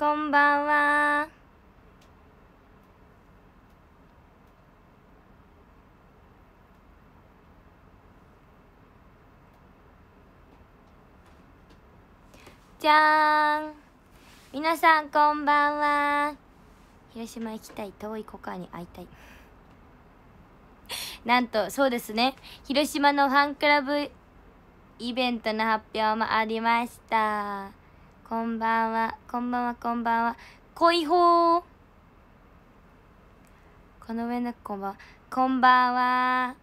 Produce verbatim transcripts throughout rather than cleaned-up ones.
こんばんは。じゃーん。皆さんこんばんは。広島行きたい。遠いコカに会いたい。なんとそうですね、広島のファンクラブイベントの発表もありました。こんばんは、こんばんは、こんばんは。恋ほー。この上のこんばんは。こんばんは。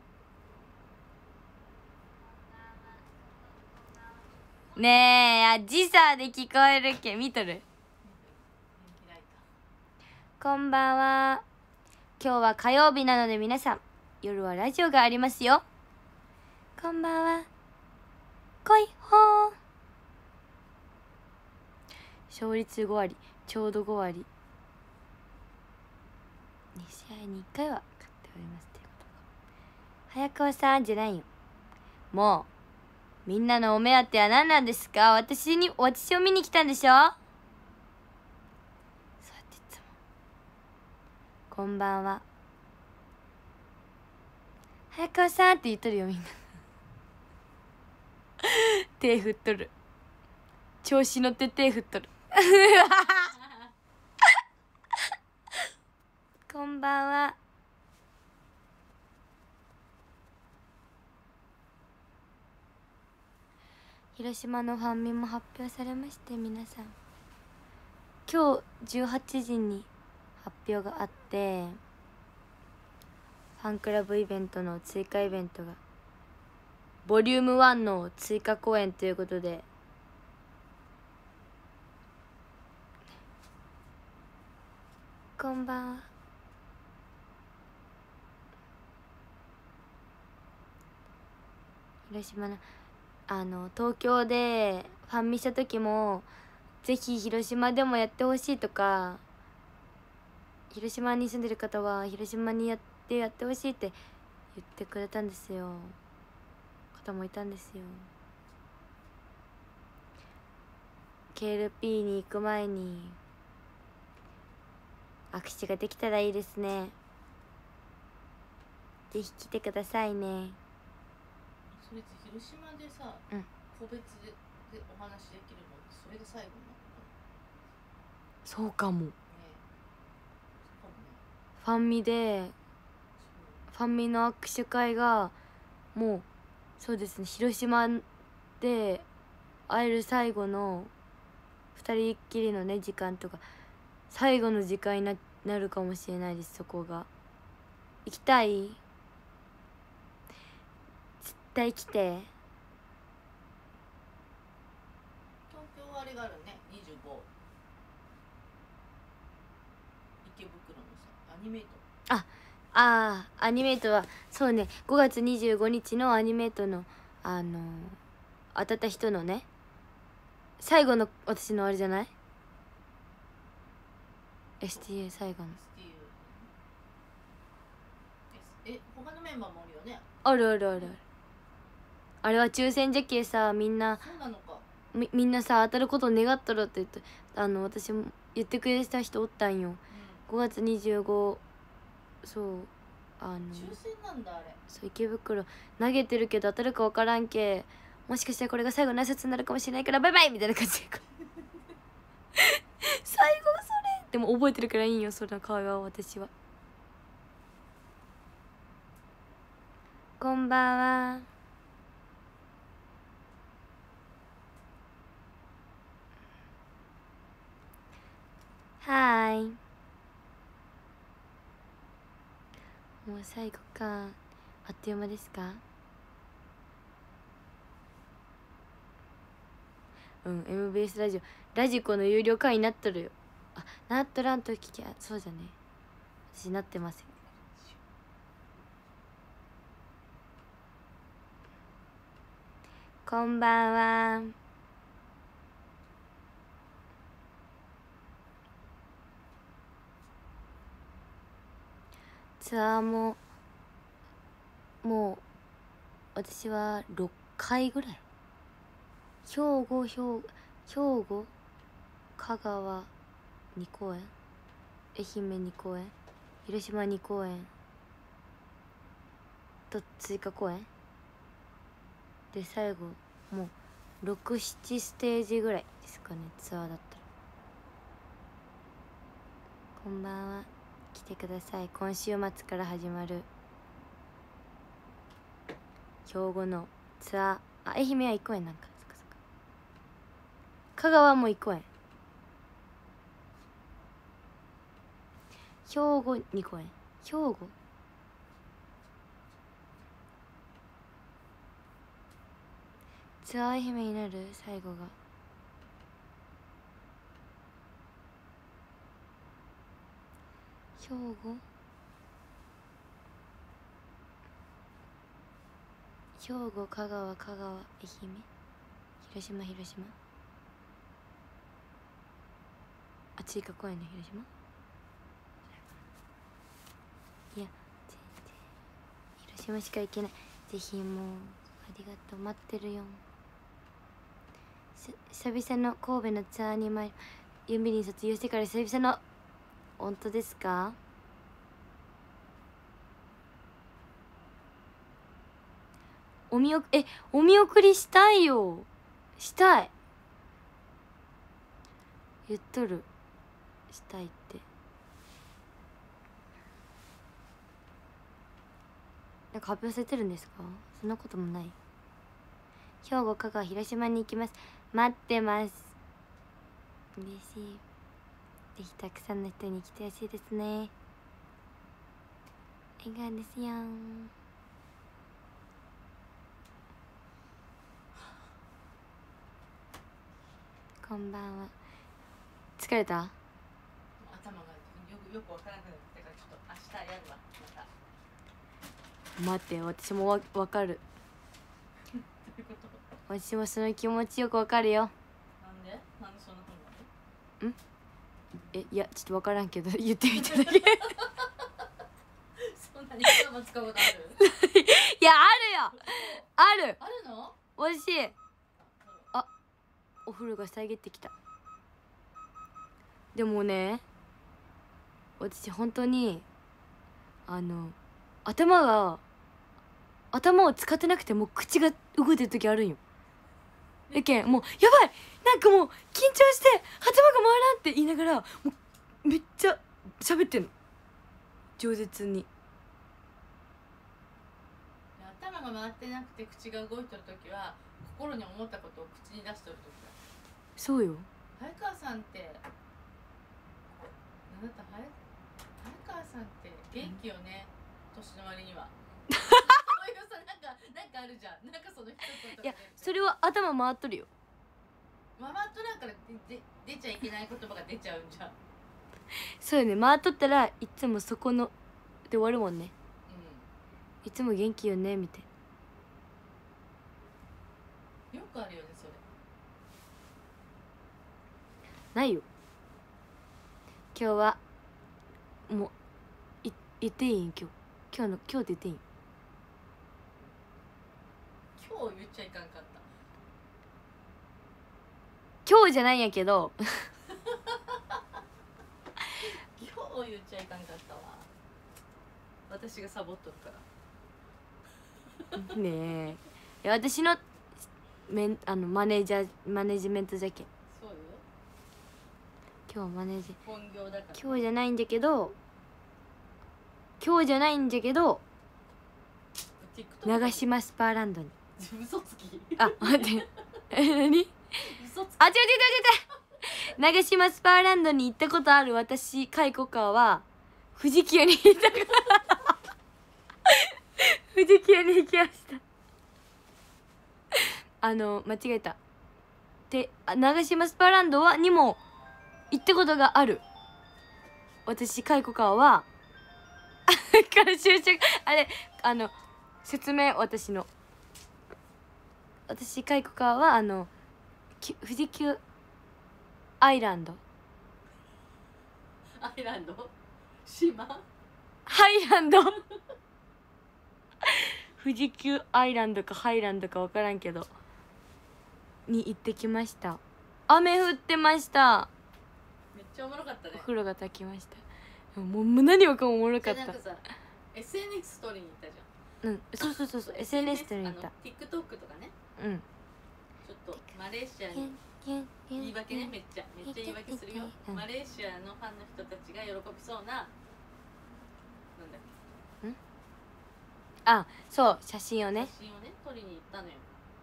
ねえ、時差で聞こえるけ見とる。こんばんは。今日は火曜日なので皆さん、夜はラジオがありますよ。こんばんは。恋ほー。勝率ご割、ちょうどご割。に試合にいっかいは勝っておりますっていうことか。早川さんじゃないよ。もう、みんなのお目当ては何なんですか？私に、私を見に来たんでしょ？そうやっていつも。こんばんは。早川さんって言っとるよみんな。手振っとる。調子乗って手振っとる。こんばんは。広島のファンミも発表されまして、皆さん今日じゅうはちじに発表があって、ファンクラブイベントの追加イベントがボリュームワンの追加公演ということで、こんばんは。広島のあの東京でファンミした時もぜひ広島でもやってほしいとか、広島に住んでる方は広島にやってやってほしいって言ってくれたんですよ。方もいたんですよ。 ケーエルピー に行く前に握手ができたらいいですね。ぜひ来てくださいね。 それって広島でさ、うん、個別ででお話できるのってそれが最後なの？ そうかも、ね、 そうかもね。 ファンミでファンミの握手会がもうそうですね、広島で会える最後の二人っきりのね時間とか最後の時間に な, なるかもしれないです。そこが行きたい。絶対来て。 東京はあれがあるね、にじゅうご、池袋のさアニメート。 ああーアニメートはそうね、ごがつにじゅうごにちのアニメートのあのー、当たった人のね最後の私のあれじゃない？ エスティーユー 最後のエスティーユー え他のメンバーもおるよね。 あるあるあるある。あれは抽選じゃけさ、みんなそうなのか。 み, みんなさ当たることを願ったろって言って、あの私も言ってくれた人おったんよ、うん、ごがつにじゅうご。そうあの抽選なんだあれ。 そう池袋投げてるけど当たるか分からんけ、もしかしたらこれが最後の挨拶になるかもしれないからバイバイみたいな感じで最後それでも覚えてるからいいよ、その会話は。私はこんばんは。はーい。もう最後か。あっという間ですか？うん、エムビーエス ラジオラジコの有料会員になっとるよ。あ、なっとらんと聞きゃそうじゃね。私なってますよ。こんばんは。ツアーももう私はろっかいぐらい。兵庫兵庫兵庫香川に公演、愛媛に公演、広島に公演と追加公演で最後もうろく、ななステージぐらいですかね、ツアーだったら。こんばんは、来てください。今週末から始まる兵庫のツアー、あ、愛媛はいっ公演なんか、そっかそっか。香川もいっ公演、兵庫に公演、兵庫ツアー愛媛になる最後が兵庫兵庫、香川、香川、愛媛、広島、広島、あ、追加公演の広島、いや全然広島しか行けない。ぜひもうありがとう、待ってるよ。久々の神戸のツアーに参り、ユンビリン卒業してから久々の。本当ですか？お見送えお見送りしたいよ、したい、言っとる、したいって。なんか発表されてるんですか？そんなこともない。兵庫、香川、広島に行きます。待ってます。嬉しい。ぜひたくさんの人に来てほしいですね。笑顔ですよ。こんばんは。疲れた？ 頭がよくよくわからなくなってから、ちょっと明日やるわまた。 待って、私もわわかる。 どういうこと？ 私もその気持ちよくわかるよ。 なんで？なんでそんなふうになる？ ん？え、いやちょっとわからんけど言ってみただけ。 そんなに頭使うことある？ いや、あるよ、ある。 あるの？ おいしい。あ、お風呂が遮ってきた。でもね、私本当にあの頭が頭を使ってなくても口が動いてる時あるんよ。やけんもうやばい、なんかもう緊張して頭が回らんって言いながらもうめっちゃ喋ってんの、饒舌に。 頭が回ってなくて口が動いてる時は心に思ったことを口に出してる時だ。 そうよ。 早川さんってあなた早早川さんって元気よね、年の割には。そういうさ、なんかなんかあるじゃん、なんかその一言とかで。 いや、それは頭回っとるよ。 ママとなんからでで出ちゃいけない言葉が出ちゃうんじゃん。 そうよね、回っとったらいつもそこので終わるもんね。 ういつも元気よねみたいん、よくあるよねそれ。 な。ないよ。今日はもうい言っていいん？今日今日の今日って言っていいん？ 今日言っちゃいかんかった。 今日じゃないんやけど今日言っちゃいかんかったわ。私がサボっとるからねえ、いや私のメンあのマネージャーマネジメントじゃけん。 そうよ、 今日マネージ本業だから。 今日じゃないんだけど今日じゃないんだけど TikTok 長島スパーランドに。 嘘つき。 あ、待ってえ、何？ 嘘つき。 あ、違う違う違う違う長島スパーランドに行ったことある私、カイコカは富士急に行ったから富士急に行きました。あの間違えた。で、長島スパーランドはにも行ったことがある私、カイコカはから就職あれあの説明、私の私カイコカはあの富士急アイランドアイランド島ハイランド富士急アイランドかハイランドか分からんけどに行ってきました。雨降ってました。 めっちちゃおもろかったね。 お風呂が炊きました。もう何もかもおもろかった。 なんかさ エスエヌエス 撮りに行ったじゃん。うんそうそうそうそう エスエヌエス 撮りに行った。 TikTok とかね。 うん。 ちょっとマレーシアに言い訳ね、めっちゃめっちゃ言い訳するよ。マレーシアのファンの人たちが喜びそうな、なんだっけ、 んあ、そう写真をね写真をね撮りに行ったのよ。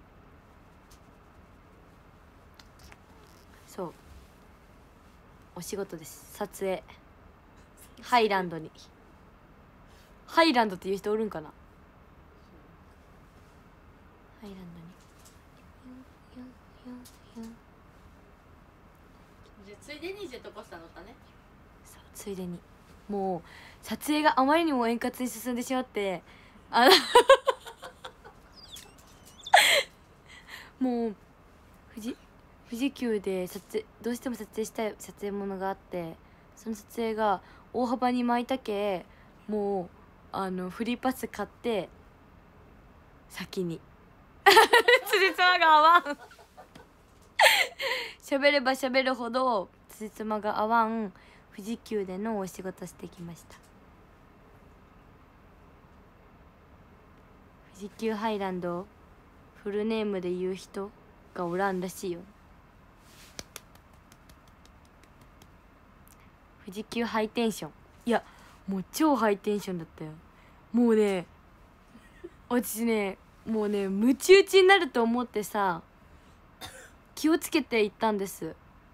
そうお仕事です。撮影ハイランドに。ハイランドっていう人おるんかな。ハイランドにじゃあついでにジェットコースター乗ったね。 そうついでにもう撮影があまりにも円滑に進んでしまってあのもう富士富士急で撮影どうしても撮影したい撮影ものがあって、その撮影が大幅に巻いたけもうあのフリーパス買って先に辻褄が合わん喋れば喋るほど辻褄が合わん富士急でのお仕事してきました。富士急ハイランドフルネームで言う人がおらんらしいよ。富士急ハイテンション、いやもう超ハイテンションだったよ。もうね私ねもうねムチ打ちになると思ってさ気をつけて行ったんです。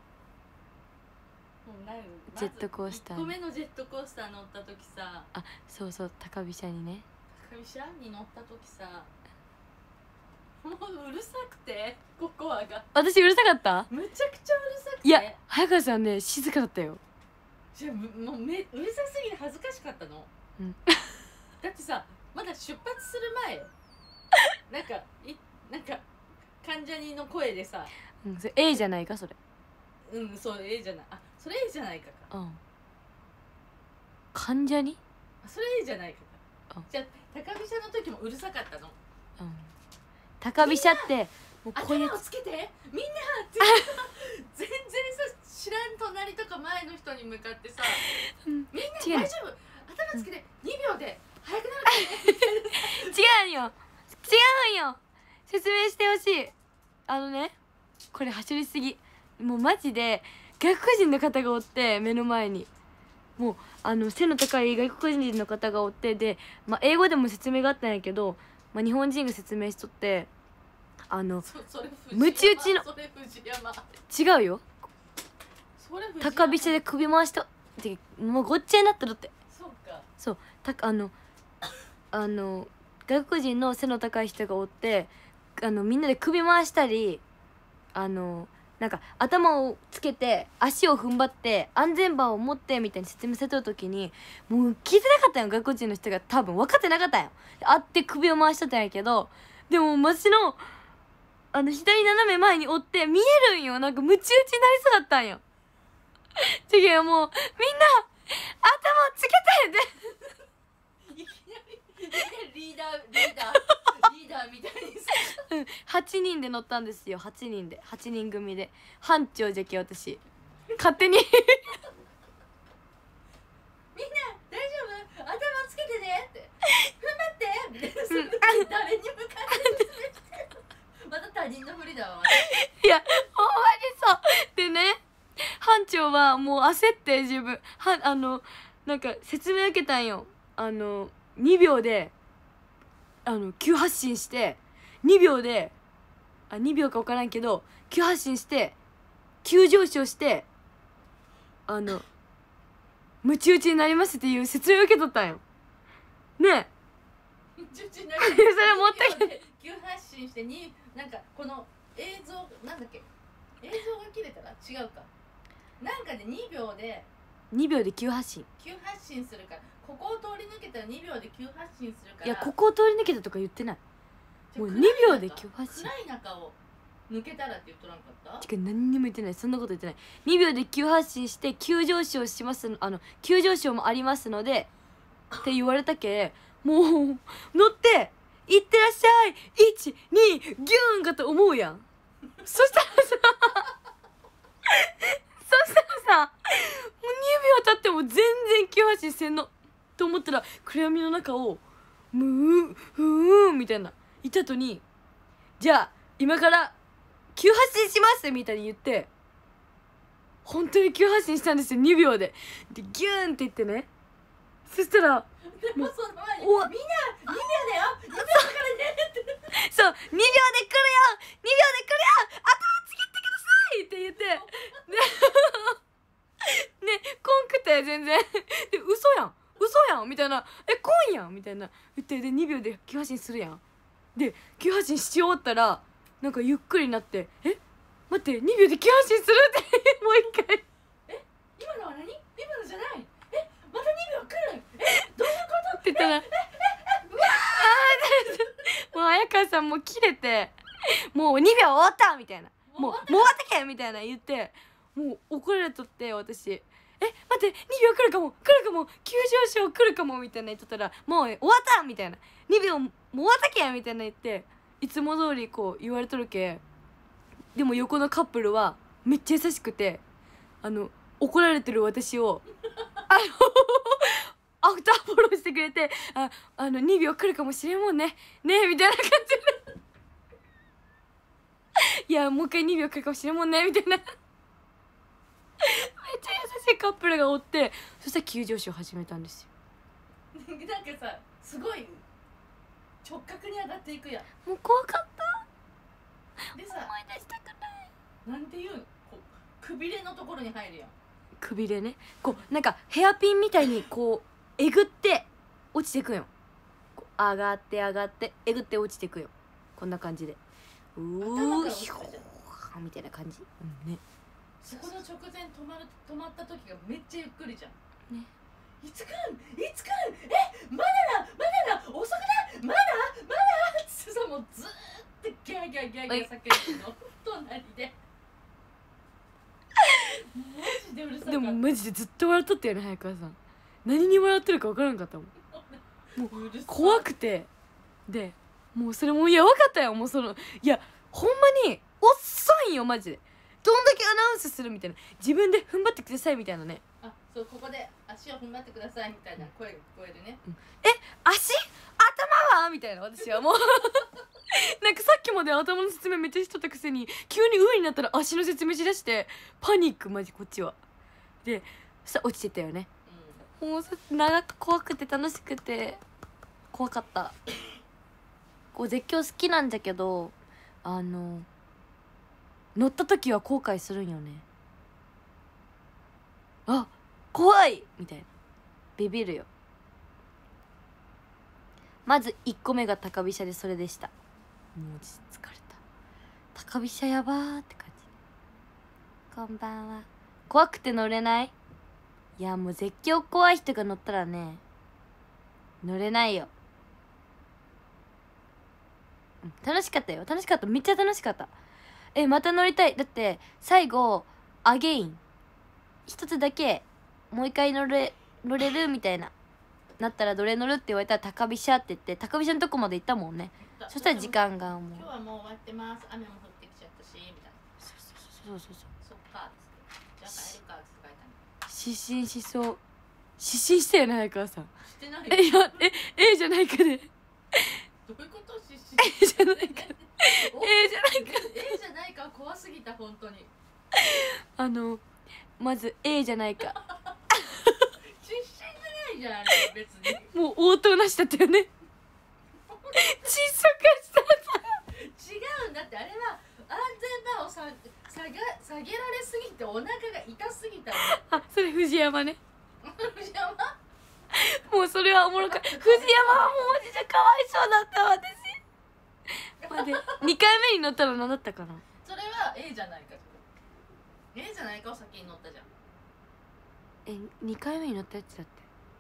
ジェットコースターいっこめのジェットコースター乗った時さ、 あそうそう高飛車にね高飛車に乗った時さ、もううるさくてココアが私うるさかった。 むちゃくちゃうるさくて、 いや早川さんね静かだったよ。 じゃあもうめうるさすぎて恥ずかしかったの、 うん、 だってさまだ出発する前なんかいなんか関ジャニの声でさ、 うん、それ A じゃないかそれ。 うんそう A じゃない、あそれ A じゃないかか、 うん関ジャニあそれ A じゃないかか、じゃあ高飛車の時もうるさかったの。 うん高飛車ってもうこういう頭をつけてみんなって全然さ知らん隣とか前の人に向かってさ、うん、みんな大丈夫頭つけてにびょうで速くなるからね違うよ違うよ説明してほしい。あのねこれ走りすぎ、もうマジで外国人の方がおって目の前にもうあの背の高い外国人の方がおってで、まあ、英語でも説明があったんやけど、まあ、日本人が説明しとってあのムチ打ちの違うよ高飛車で首回したってもうごっちゃになったろって。 そうかそうたあのあの外国人の背の高い人がおってあのみんなで首回したりあのなんか頭をつけて足を踏ん張って安全バーを持ってみたいに説明された時にもう聞いてなかったよ外国人の人が多分分かってなかったよ。あって首を回しとったんやけどでも私のあの左斜め前におって見えるんよ。なんかムチ打ちになりそうだったんよ。ちげえもうみんな頭をつけてっていきなりリーダーリーダーリーダーみたいにさうんはちにんで乗ったんですよ。はちにんではちにん組で班長じゃけ私勝手にみんな大丈夫頭つけてねって踏ん張ってみたいな、うん、誰に向かってまた他人のふりだわいやほんまにそうでね班長はもう焦って自分はあのなんか説明受けたんよ。あのにびょうであの急発進してにびょうであにびょうか分からんけど急発進して急上昇してあのムチ打ちになりますっていう説明を受けとったんよねえムチ打ちになりますそれ持ってきて急発進してになんかこの映像なんだっけ映像が切れたら違うかなんかでにびょうでにびょうで急発進急発進するからここを通り抜けたらにびょうで急発進するからいやここを通り抜けたとか言ってない。もうにびょうで急発進暗い中を抜けたらって言っとらんかった？ 違う何にも言ってない。そんなこと言ってない。にびょうで急発進して急上昇しますあの急上昇もありますのでって言われたけもう乗っていってらっしゃいいちにギューンかと思うやんそしたらさそしたらさ信せんのと思ったら暗闇の中をムーフーンみたいな言った後に、じゃあ今から急発進しますみたいに言って、本当に急発進したんですよ。にびょうででギューンって言ってね。そしたらでもその前におみんなにびょうだよにびょうだからねってそうにびょうで来るよにびょうで来るよ頭ちぎってくださいって言ってねねこんくて全然で嘘やん嘘やんみたいな、えこんやんみたいな言ってでにびょうで急発進するやん。で急発進し終わったらなんかゆっくりになって、え待ってにびょうで急発進するってもう一回え今のは何今のじゃない、えまたにびょう来る、えどういうことって言ったら、うわーもう綾川さんもう切れて、もうにびょう終わったみたいな、もうもう終わったけみたいな言って、もう怒られとって、私え待ってにびょう来るかも来るかも急上昇来るかもみたいな言っとったら、もう終わったみたいな、にびょうもう終わったけみたいな言って、いつも通りこう言われとるけ。でも横のカップルはめっちゃ優しくて、あの怒られてる私をあのアフターフォローしてくれて、ああのにびょう来るかもしれんもんねねみたいな感じでいやもう一回にびょう来るかもしれんもんねみたいなめっちゃ優しいカップルがおって、そしたら急上昇始めたんですよ。 なんかさすごい直角に上がっていくやん。 もう怖かった。 でさ思い出したくない。 なんていうんこうくびれのところに入るやん。 くびれね、こうなんかヘアピンみたいにこうえぐって落ちていくんよ。こう上がって上がってえぐって落ちていくよ。こんな感じでうーひょーみたいな感じ、うんね。 そこの直前止まる止まった時がめっちゃゆっくりじゃんね。 いつ来るいつ来るえまだだまだだ遅くないまだまだってさもうずーっとギャーギャーギャーギャー叫んでるの隣でマジでうるさかった。 でもマジでずっと笑っとったよね早川さん。何に笑ってるか分からんかったもん。もう怖くて、でもうそれもいや分かったよ。もうそのいやほんまに遅いんよマジで。どんだけアナウンスするみたいな、自分で踏ん張ってくださいみたいなね。 あそうここで足を踏ん張ってくださいみたいな声が聞こえるね、うん、 え足頭はみたいな、私はもうなんかさっきまで頭の説明めっちゃしとったくせに急に上になったら足の説明しだしてパニックマジこっちは。でそしたら落ちてたよね、うん、もう長く怖くて楽しくて怖かったこう絶叫好きなんだけど、あの乗った時は後悔するんよね。あ怖いみたいなビビるよ。まずいっこめが高飛車でそれでした。もう疲れた。高飛車やばーって感じ。こんばんは。怖くて乗れない？いやもう絶叫怖い人が乗ったらね乗れないよ。楽しかったよ。楽しかった。めっちゃ楽しかった。えまた乗りたい。だって最後アゲイン一つだけもう一回乗れ乗れるみたいななったらどれ乗るって言われたら高飛車って言って高飛車のとこまで行ったもんね。そしたら時間がもう今日はもう終わってます雨も降ってきちゃったしみたいな。 そうそうそうそうそっかっつってじゃあ帰るかって書いたの。 失神しそう。失神したよね早川さん。 してないえいやえ A じゃないかで、ね、 どういうこと失神 A じゃないか A じゃないか A じゃないか怖すぎた本当に。 あのまず A じゃないか失神じゃないじゃん別に。 もう応答なしだったよね窒息した違うんだってあれは安全バーをさ下げ下げられすぎてお腹が痛すぎたの。 あそれ藤山ね藤山もうそれはおもろかった。藤山はもうマジでかわいそうだった私待ってにかいめに乗ったら何だったかな。 それは A じゃないか。 A じゃないかを先に乗ったじゃん。 えにかいめに乗ったやつだって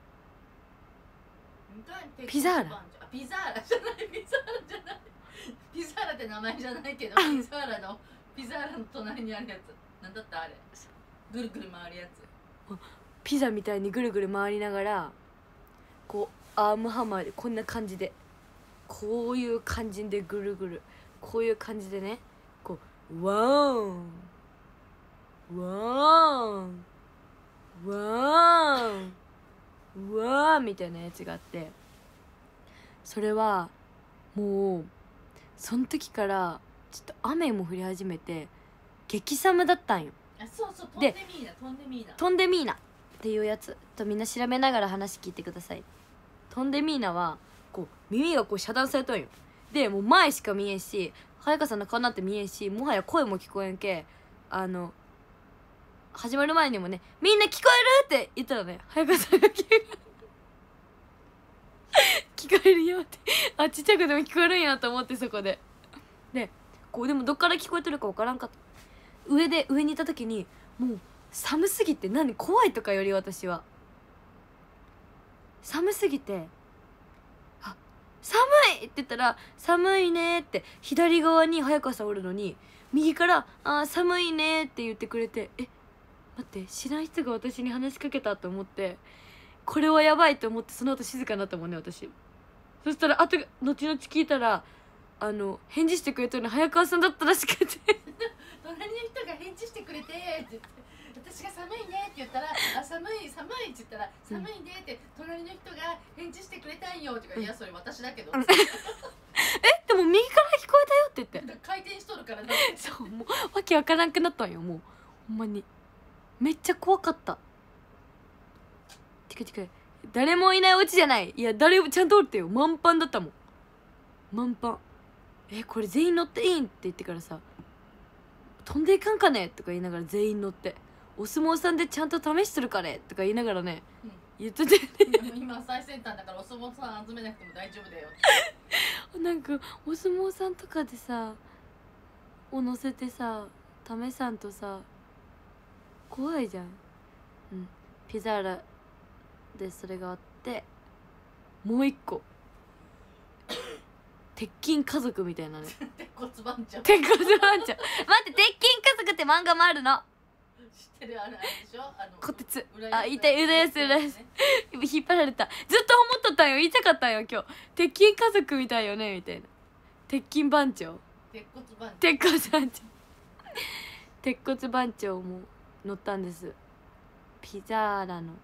ピピザーラピザーラじゃないピザーラじゃないピザーラって名前じゃないけどピザーラのピザーラの隣にあるやつなんだったあれぐるぐる回るやつ。 ピザみたいにぐるぐる回りながらこうアームハマーでこんな感じでこういう感じでぐるぐるこういう感じでねこうワーンワーンワーンんみたいなやつがあって、それはもうその時からちょっと雨も降り始めて激寒だったんよ。 あ、そうそう、トンデミーナ、トンデミーナ、 トンデミーナっていうやつと、みんな調べながら話聞いてください。トンデミーナはこう耳がこう遮断されたんよ。でもう前しか見えんし、早川さんの顔なんて見えんし、もはや声も聞こえんけ、あの始まる前にもね、みんな聞こえるって言ったらね、早川さんが聞こえるよってあ、ちっちゃくでも聞こえるんやと思って、そこででこう、でもどっから聞こえてるか分からんかった。上で上にいた時にもう寒すぎて、何怖いとかより私は寒すぎて、あ、寒いって言ったら寒いねって左側に早川さんおるのに、右からあ寒いねって言ってくれて、え待って、知らん人が私に話しかけたと思って、これはやばいと思って、その後静かになったもんね私。そしたらあと後々聞いたら、あの返事してくれたの早川さんだったらしくて隣の人が返事してくれてって言って、私が寒いねって言ったら、あ、寒い寒いって言ったら、寒いねって隣の人が返事してくれたんよって言うから、いやそれ私だけどえ、 でも右から聞こえたよって言って回転しとるからねそう、もうわけわからんくなったんよ。もうほんまにめっちゃ怖かった。てかてか誰もいないお家じゃない、いや誰もちゃんとおってよ、満帆だったもん、満帆。え、これ全員乗っていいんって言ってからさ、飛んでいかんかねとか言いながら全員乗って、お相撲さんでちゃんと試してるかねとか言いながらね、うん、言ってて今最先端だからお相撲さん集めなくても大丈夫だよなんかお相撲さんとかでさを乗せてさ、タメさんとさ怖いじゃん。うん、ピザーラでそれがあって、もう一個鉄筋家族みたいなね鉄骨番長、 鉄骨番長待って、鉄筋家族って漫画もあるの知ってる、あれあれでしょ、あのこてつ、あ、いたい、浦安浦安引っ張られた。ずっと思っとったんよ、言いたかったんよ今日。鉄筋家族みたいよねみたいな。鉄筋番長、 鉄骨番長、 鉄骨番長鉄骨番長も乗ったんです。ピザーラの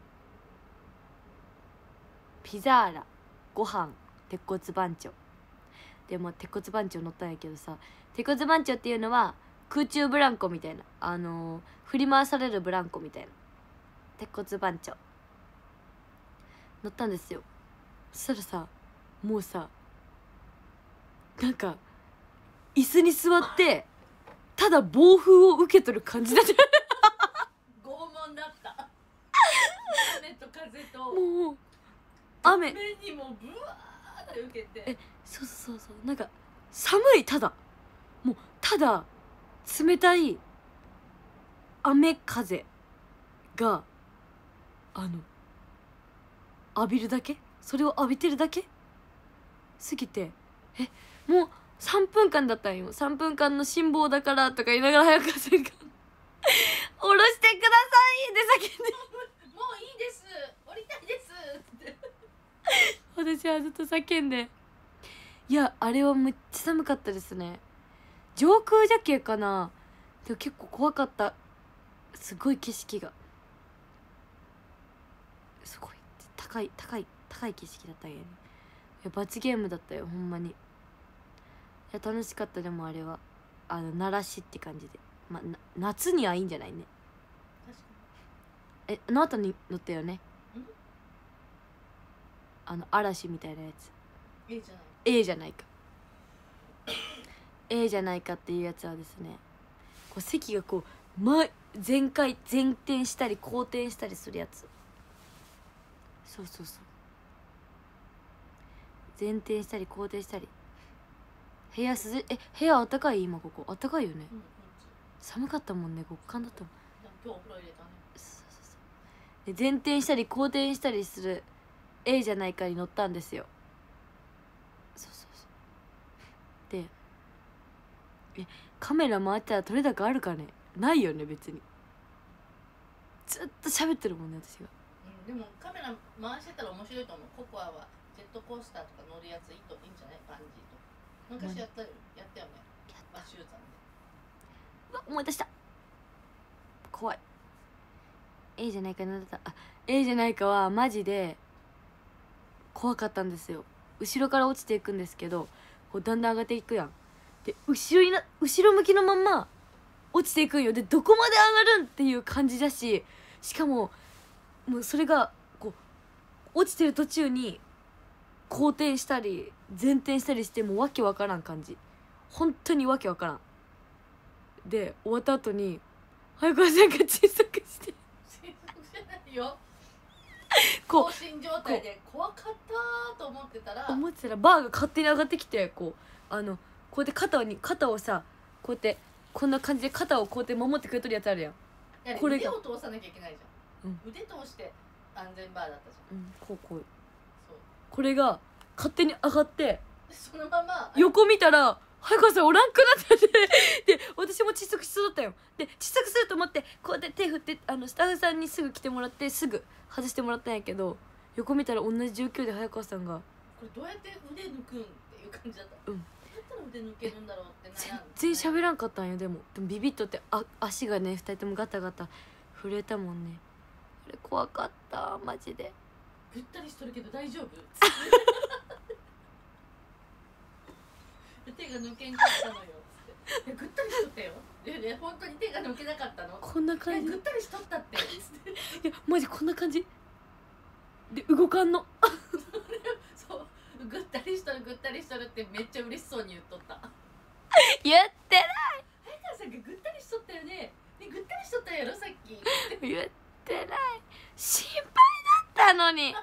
ピザーラご飯鉄骨番長で、も鉄骨番長乗ったんやけどさ、鉄骨番長っていうのは空中ブランコみたいな、あのー、振り回されるブランコみたいな鉄骨番長乗ったんですよ。そしたらさ、もうさ、なんか椅子に座ってただ暴風を受け取る感じだった拷問だった雨と風ともう雨目にもブワーって受けて、 え、そうそうそう、なんか寒い、ただもうただ冷たい雨風があの浴びるだけ、それを浴びてるだけすぎて、え、もうさんぷんかんだったんよ。さんぷんかんの辛抱だからとか言いながら早川さんが降ろしてくださいって叫んでもういいです降りたいですって私はずっと叫んで、いやあれはめっちゃ寒かったですね。上空じゃけかな、でも結構怖かった。すごい景色がすごい高い高い高い景色だったんやね。いや罰ゲームだったよほんまに。いや楽しかった。でもあれはあの鳴らしって感じで、まあ、夏にはいいんじゃないね。 確かえ、あの後に乗ったよね、 んあの嵐みたいなやつ。 いいじゃない A じゃないかA じゃないかっていうやつはですね、こう席がこう前前回前転したり後転したりするやつ。そうそうそう、前転したり後転したり。部屋涼え部屋あったかい？今ここあったかいよね、 うん、 寒かったもんね、極寒だったもん。 今日お風呂入れたね。 そうそうそうで前転したり後転したりする A じゃないかに乗ったんですよ。そうそうそうで、えカメラ回ったら撮れ高あるかね、ないよね別に。ずっと喋ってるもんね私が。 うん、でもカメラ回してたら面白いと思う。ココアはジェットコースターとか乗るやついいといいんじゃない？バンジーとか昔やったよ、やったよね。バシューさんで。 うわ思い出した、怖い。 A じゃないかなだった。あ A じゃないかはマジで怖かったんですよ。後ろから落ちていくんですけど、こうだんだん上がっていくやん。で後ろにな後ろ向きのまんま落ちていくんよ。でどこまで上がるんっていう感じだし、しかももうそれがこう落ちてる途中に後転したり前転したりして、もうわけわからん感じ、本当にわけわからん。で終わった後に早川さんが窒息して窒息じゃないよ、 こう放心状態で怖かったと思ってたら思ってたらバーが勝手に上がってきて、こうあのこうやって肩に肩をさこうやってこんな感じで肩をこうやって守ってくれとるやつあるやん。 いやこれが腕を通さなきゃいけないじゃん、 うん腕通して安全バーだったじゃん、 うん、こうこうそうこれが勝手に上がってでそのまま横見たら早川さんおらんくなっててで私も窒息しそうだったよ。で窒息すると思ってこうやって手振って、あのスタッフさんにすぐ来てもらってすぐ外してもらったんやけど、横見たら同じ状況で早川さんがこれどうやって腕抜くんっていう感じだった、 うん、 どうやったら腕抜けるんだろうって悩んで、 全然喋らんかったんよ。でもでもビビッとってあ足がねふたりともガタガタ震えたもんね。あれ怖かったマジで。 ぐったりしとるけど大丈夫手が抜けんかったのよつって、いやぐったりしとったよ、でね本当に手が抜けなかったの、 こんな感じ。 ぐったりしとったってつっていやマジこんな感じで動かんのそうぐったりしとるぐったりしとるってめっちゃ嬉しそうに言っとった。 言ってない早川さんがぐったりしとったよね、ねぐったりしとったやろさっき言ってない、心配だったのにほんまに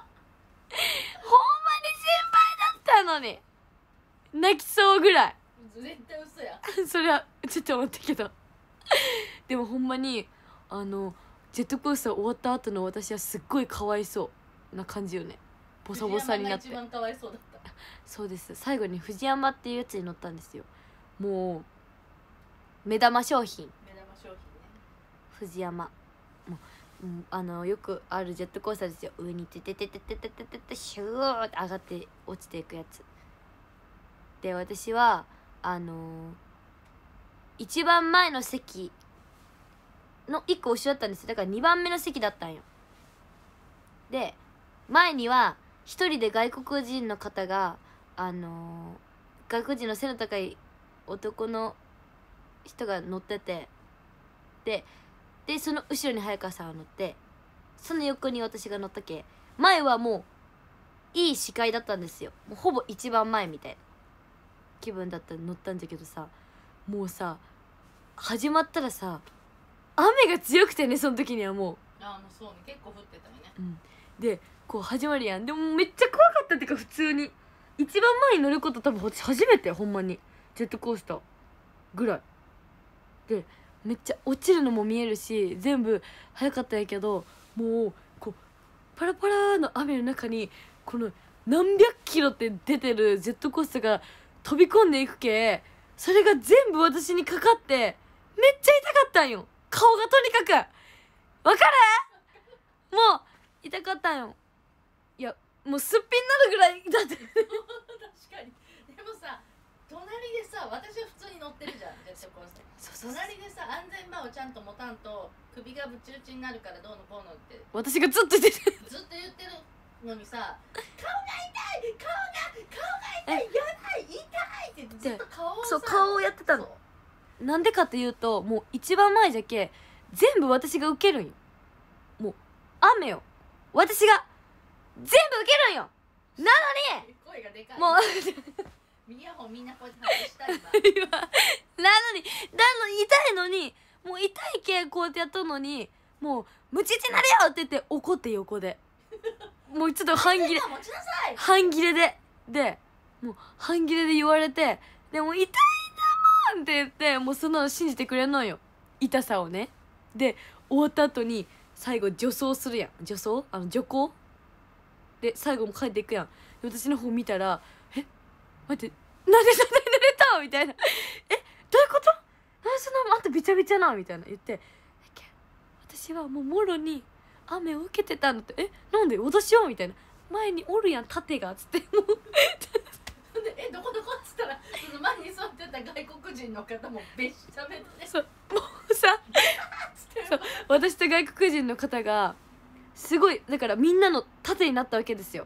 心配だったのに泣きそうぐらい絶対嘘やそれはちょっと思ったけどでもほんまにあのジェットコースター終わった後の私はすっごいかわいそうな感じよね。ボサボサになって藤山が一番かわいそうだった。 そうです。最後に藤山っていうやつに乗ったんですよ。もう目玉商品目玉商品ね、 藤山もう、うん、あのよくあるジェットコースターですよ。上にてててててててててシューって上がって落ちていくやつで、私はあのー、一番前の席の一個後ろだったんですよ。だからにばんめの席だったんよ。で前には一人で外国人の方があのー、外国人の背の高い男の人が乗ってて、ででその後ろに早川さんが乗って、その横に私が乗ったけ、前はもういい視界だったんですよ。もうほぼ一番前みたいな気分だった乗ったんだけどさ、もうさ始まったらさ雨が強くてね、その時にはもうああもうそうね、結構降ってたよね、 うん、でこう始まるやん。でもめっちゃ怖かったっていうか、普通に一番前に乗ること多分私初めて、ほんまにジェットコースターぐらいで、めっちゃ落ちるのも見えるし全部早かったんやけど、もうこうパラパラの雨の中にこの何百キロって出てるジェットコースターが飛び込んでいくけ、それが全部私にかかってめっちゃ痛かったんよ。顔がとにかくわかる？もう痛かったんよ。いやもうすっぴんになるぐらいだって確かに。でもさ隣でさ、私は普通に乗ってるじゃんジェットコースター。 そうそうそう、 隣でさ安全バーをちゃんと持たんと首がぶち打ちになるからどうのこうのって私がずっと言っててずっと言ってるのにさ、顔が痛い顔が顔が痛いやばい痛いってずっと顔をさ、 そう顔をやってたの。 そうなんでかっていうと、もう一番前じゃけ全部私が受けるんよ。もう雨よ、私が全部受けるんよ。なのに声がでかい。 もうイヤホンみんなこうやって外したい今今なのになのに痛いのに、もう痛いけこうやってやったのに、もうムチ打ちになれよって言って怒って横でもうちょっと半切れ持ちなさい半切れででもう半切れで言われて、でも痛いんだもんって言って、もうそんなの信じてくれんのよ、痛さをね。で終わった後に最後助走するやん、助走あの徐行で最後も帰っていくやん。で私の方見たら、え待ってなんでそんなに濡れたみたいなえどういうこと、なんでそんなあとびちゃびちゃなみたいな言って、私はもうもろに雨を受けてたんだって。えなんで私はみたいな、前におるやん盾がつってもうでえどこどこっつったらその前に座ってた外国人の方もべっしゃべってそうもうさそう私と外国人の方がすごいだからみんなの盾になったわけですよ。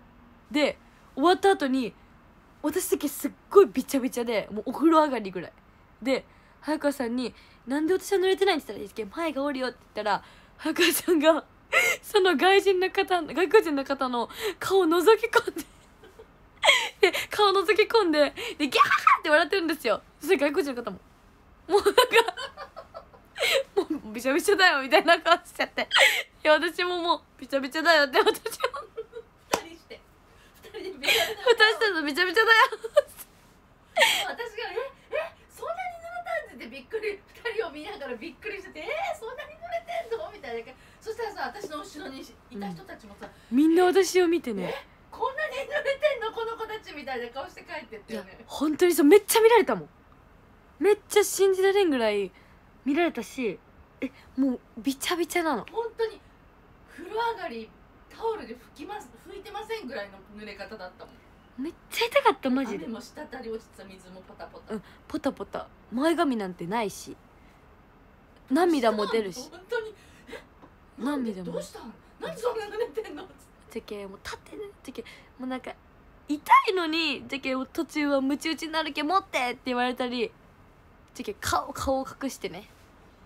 で終わった後に私だけすっごいびちゃびちゃでもうお風呂上がりぐらいで早川さんに「なんで私は濡れてないん?」って言ったら「前がおるよ」って言ったら早川さんがその外人の方外国人の方の顔を覗き込んでで顔覗き込んででギャーって笑ってるんですよ。そして外国人の方ももうなんかもうびちゃびちゃだよみたいな顔しちゃって、いや私ももうびちゃびちゃだよって私も二人して二人でびちゃびちゃ私たちのびちゃびちゃだよ私が「ええそんなに濡れたん?」って言ってびっくり二人を見ながらびっくりしてて「えー、そんなに濡れてんの?」みたいな。そしたらさ私の後ろにいた人たちもさ、 うん、みんな私を見てね 「こんなに濡れてんのこの子たち」みたいな顔して帰ってったよね。 本当にそうめっちゃ見られたもん。めっちゃ信じられんぐらい見られたし、えもうびちゃびちゃなの。 本当に風呂上がりタオルで拭きます拭いてませんぐらいの濡れ方だったもん。 めっちゃ痛かったマジで。 雨も滴り落ちた水もポタポタ、 うん、ポタポタ前髪なんてないし涙も出るし本当に涙もどうしたん何そんな濡れてんのじゃけもう立ってねじゃけもうなんか痛いのにじゃけ途中はムチ打ちになるけ持ってって言われたりじゃけ顔顔を隠してね。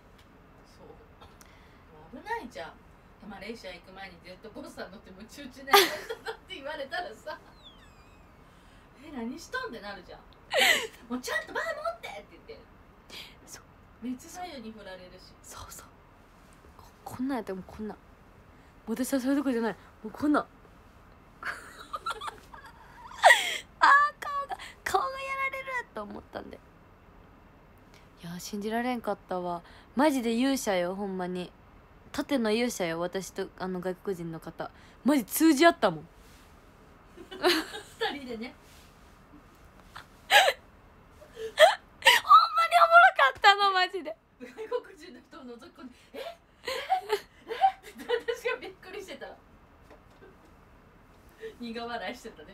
そう危ないじゃん。マレーシア行く前にジェットコースター乗ってムチ打ちになりましたって言われたらさえ何しとんってなるじゃんもうちゃんと前持ってって言ってそうめっちゃ左右に振られるしそうそう こ, こんなんやったらもうこんなん私はそういうとこじゃないもうこんなんあー顔が顔がやられると思ったんでいや信じられんかったわマジで勇者よほんまに縦の勇者よ私とあの外国人の方マジ通じ合ったもん二人でねほんまにおもろかったのマジで外国人の人を覗き込んで「えええって私がびっくりしてた苦笑いしてたね。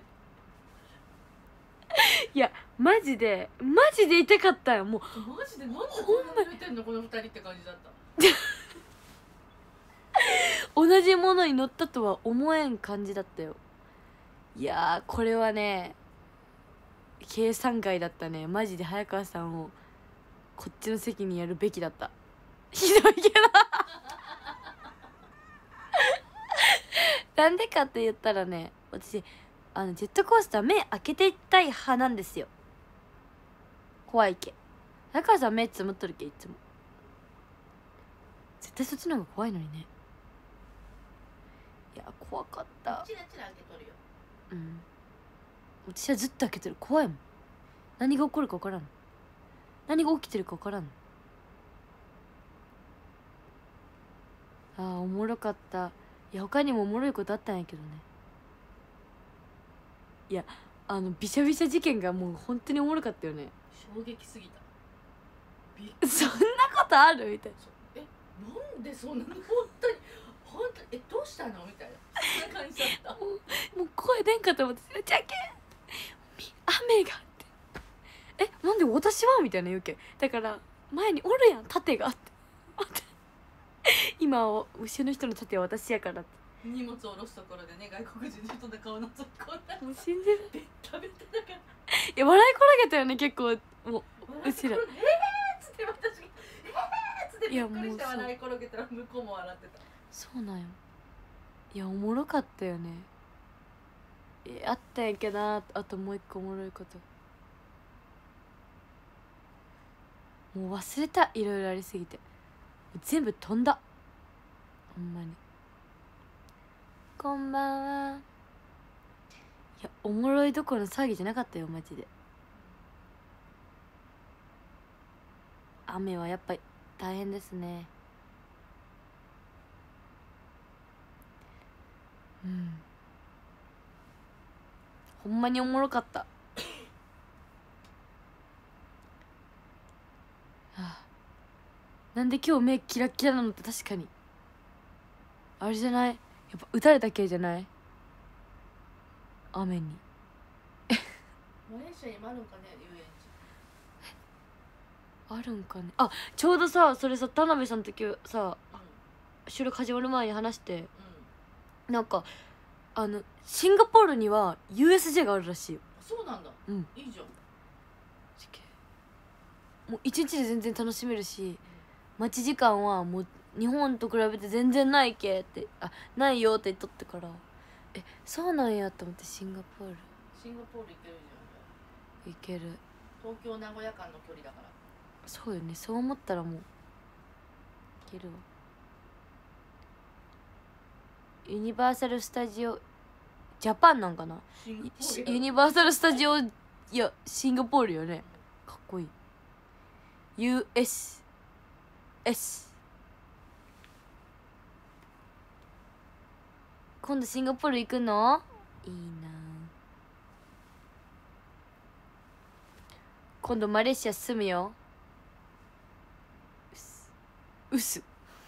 いやマジでマジで痛かったよもうマジでなんでこんなに濡れてんのこの二人って感じだった同じものに乗ったとは思えん感じだったよ。いやーこれはね計算外だったねマジで早川さんをこっちの席にやるべきだったひどいけどなんでかって言ったらね私あのジェットコースター目開けていったい派なんですよ。怖いけ早川さん目つむっとるけいつも絶対そっちの方が怖いのにね。いや怖かったチラチラ開けとるよ。 うん私はずっと開けてる怖いもん何が起こるか分からん何が起きてるか分からんあーおもろかった。いや他にもおもろいことあったんやけどね。いやあのびしゃびしゃ事件がもう本当におもろかったよね。 衝撃すぎた。びっくりそんなことあるみたいな。 えなんでそんなの本当に本当にえどうしたのみたいなそんな感じだったもうもう声出んかと思って「じゃけん雨が」って「えなんで私は?」みたいな言うけんだから前におるやん盾があって今は後ろの人の盾は私やからって荷物を下ろすところでね外国人の人の顔のぞき込んだもう信じるベッタベタだからいや笑いこらげたよね結構もううちらえーっつって私がえーっつってびっくりして笑い転げたら向こうも笑ってた。 そうなんよ。いやおもろかったよね。えあったんやけどなあともう一個おもろいこともう忘れたいろいろありすぎて全部飛んだほんまに。こんばんは。いやおもろいどころの騒ぎじゃなかったよマジで。雨はやっぱり大変ですね。うんほんまにおもろかったはあなんで今日目キラッキラなのって確かにあれじゃないやっぱ打たれた系じゃない雨にマレーシアにもあるんかね遊園地あるんかねあちょうどさそれさ田辺さんの時さうん収録始まる前に話してうんなんかあのシンガポールには ユーエスジェー があるらしいよ。 そうなんだ。 うん、 いいじゃん。 もう一日で全然楽しめるし、待ち時間はもう日本と比べて全然ないけってあないよって言っとってから、えそうなんやと思って。シンガポールシンガポール行けるじゃん。 行ける。 東京名古屋間の距離だから。 そうよね、そう思ったらもう行けるわ。ユニバーサル・スタジオジャパンなんかな。ユニバーサル・スタジオ、いやシンガポールよね。かっこいい。 ユーエスエス。 今度シンガポール行くの？いいな。今度マレーシア住むよ。うっす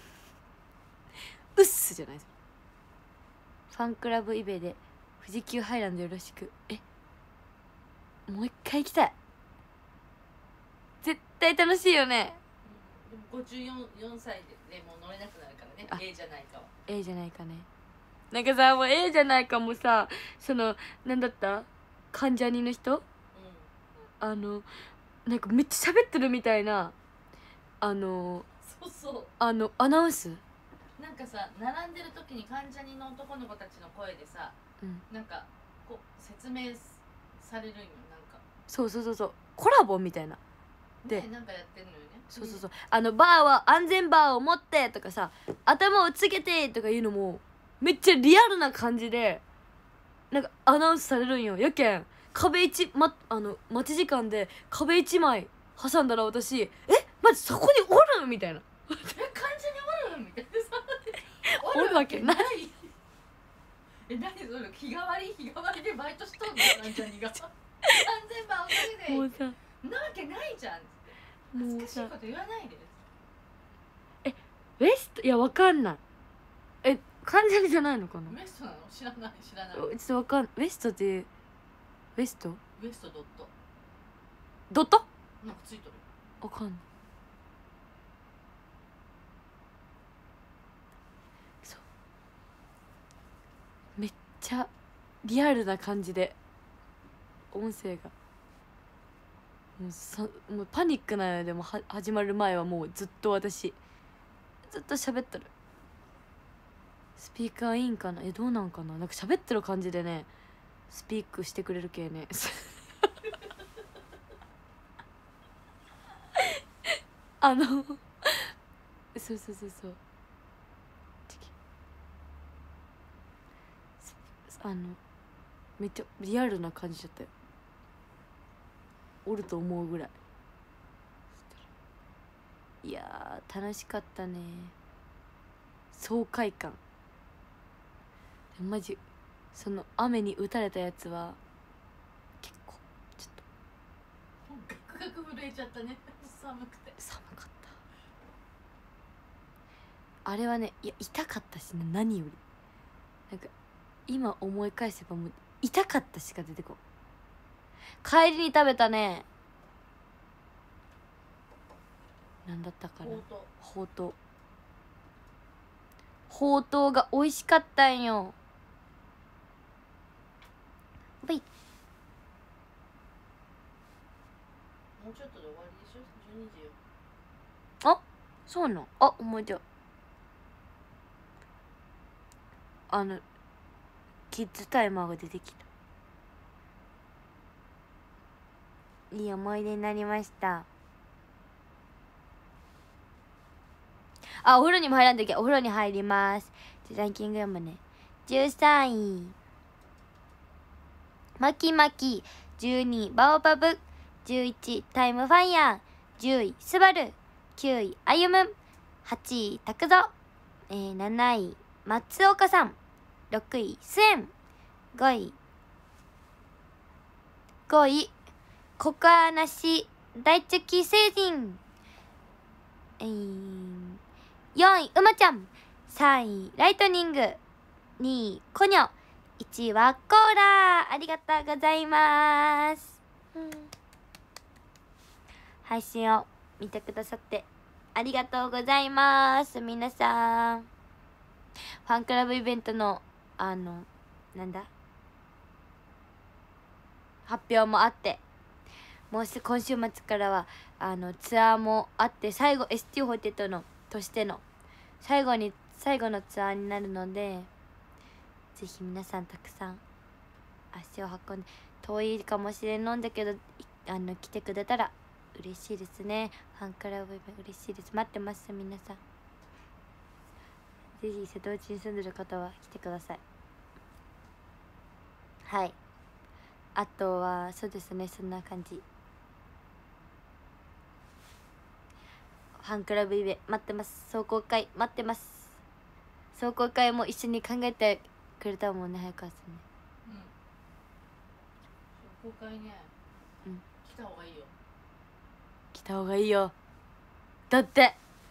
うっすじゃないです。ファンクラブイベで富士急ハイランドよろしく。えもう一回行きたい。絶対楽しいよね。 でもごじゅうよんさいで、ね、もう乗れなくなるからね。 A じゃないかは A じゃないかね。なんかさもう A じゃないかもさ、そのなんだった関ジャニの人、うん、あのなんかめっちゃ喋ってるみたいな、あのそうそうあのアナウンスなんかさ、並んでる時に関ジャニの男の子たちの声でさ、うん、なんかこう説明されるんよ。なんかそうそうそうそう、コラボみたいなで、 ね、なんかやってるのよね。 そうそうそう、あのバーは安全バーを持ってとかさ、頭をつけてとかいうのもめっちゃリアルな感じでなんかアナウンスされるんよ。やけん壁一、ま、あの待ち時間で壁一枚挟んだら私えマジそこにおるみたいなえ関ジャニおるみたいなさおるわけないえ何それ日替わり日替わりでバイトしとんの関ジャニが完全バーおかげでもうさなわけないじゃんって恥ずかしいこと言わないで。 えウエストいやわかんない。え関ジャニじゃないのかな。 ウエストなの知らない知らない。ちょっとわかんウエストってウエストウエストドットドットなんかついとる。 わかんない。そうめっちゃリアルな感じで音声がもうさもうパニックなのでもは始まる前はもうずっと私ずっと喋ってる。スピーカーいいんかな。えどうなんかな。なんか喋ってる感じでねスピークしてくれる系ねあのそうそうそうそうあのめっちゃリアルな感じだったよ。おると思うぐらい。いやー楽しかったね。爽快感マジ。その雨に打たれたやつは結構ちょっとガクガク震えちゃったね寒くて。 寒かった。あれはねいや痛かったしね、何よりなんか今思い返せばもう痛かったしか出てこん。帰りに食べたねなんだったかな。ほうとうほうとうが美味しかったんよ。ブイもうちょっとで終わりでしょ。じゅうにじよ。 あそうなんあ思い出あのキッズタイマーが出てきた。いい思い出になりました。あお風呂にも入らんときお風呂に入ります。ランキング読むね。じゅうさんいマキマキ、じゅうにいバオバブ、じゅういちいタイムファイヤー、じゅういスバル、きゅういあゆむ、はちいタクゾ、えー、なない松岡さん、ろくいスエン、ごいごいココアなし大チョキ星人、えー、よんいうまちゃん、さんいライトニング、にいコニョ、いちいはコーラ。ありがとうございます、うん、配信を見てくださってありがとうございます。皆さんファンクラブイベントのあのなんだ発表もあって、もうす今週末からはあのツアーもあって、最後 エスティー ホテトのとしての最後に最後のツアーになるので、ぜひ皆さんたくさん足を運んで、遠いかもしれんのんだけどあの来てくれたら嬉しいですね。ファンクラブ嬉しいです。待ってます。皆さんぜひ瀬戸内に住んでる方は来てください。はい、あとはそうですね、そんな感じ。ファンクラブイベ待ってます。壮行会待ってます。壮行会も一緒に考えてくれたもんね、早川さんね。 うん、壮行会ね、 うん、 来た方がいいよ。 来た方がいいよ。だって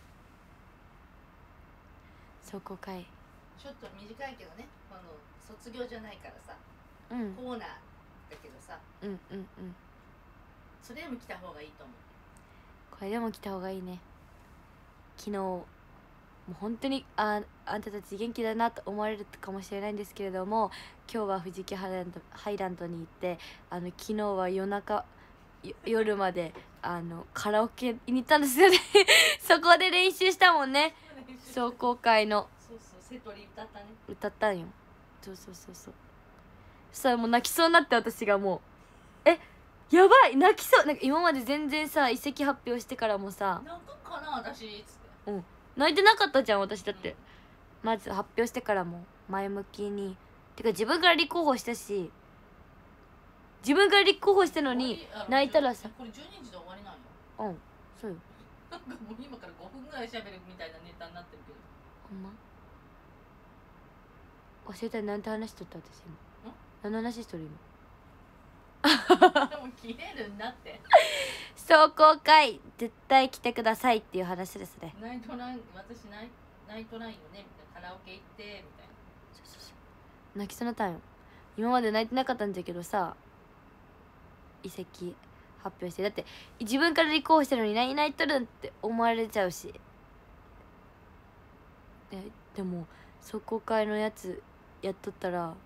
壮行会ちょっと短いけどね、この卒業じゃないからさ、 うん、 コーナーだけどさ、 うんうんうん、 それでも来た方がいいと思う。 これでも来た方がいいね。昨日もう本当にああんたたち元気だなと思われるかもしれないんですけれども、今日は富士急ハイランドハイランドに行って、あの昨日は夜中夜まであのカラオケに行ったんですよねそこで練習したもんね。壮行会のそうそう、セトリ歌ったね。 歌ったんよ。そうそうそうそう。そしたらもう泣きそうになって、私がもうえやばい泣きそう。なんか今まで全然さ移籍発表してからもさ、 泣くかな私っつって。 うん、泣いてなかったじゃん私だって、 うん、 まず発表してからも前向きに、てか自分から立候補したし、自分から立候補したのに泣いたらさ、 これじゅうにじで終わりなんよ。 うん、そうよ。 なんかもう今からごふんぐらい喋るみたいなネタになってるけど。 ほんま忘れた。何て話しとった私今。何の話しとる今でも切れるんだって壮行会絶対来てくださいっていう話ですね。 ナイトライン、私ナイナイトラインよねみたいな、カラオケ行ってみたいな。 そうそうそう、泣きそうなったんよ。今まで泣いてなかったんだけどさ、移籍発表して、だって自分から立候補したのに何泣いとるんって思われちゃうし、ででも壮行会のやつやっとったら